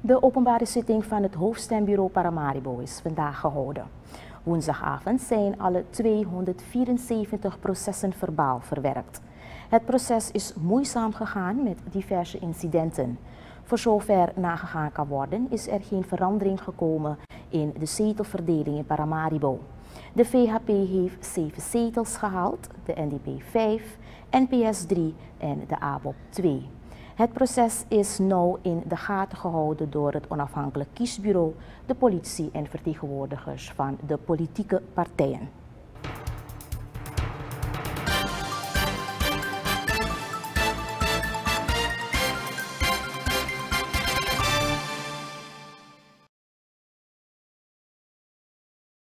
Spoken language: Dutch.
De openbare zitting van het hoofdstembureau Paramaribo is vandaag gehouden. Woensdagavond zijn alle 274 processen verbaal verwerkt. Het proces is moeizaam gegaan met diverse incidenten. Voor zover nagegaan kan worden is er geen verandering gekomen in de zetelverdeling in Paramaribo. De VHP heeft 7 zetels gehaald, de NDP 5, NPS 3 en de ABOP 2. Het proces is nauw in de gaten gehouden door het onafhankelijk kiesbureau, de politie en vertegenwoordigers van de politieke partijen.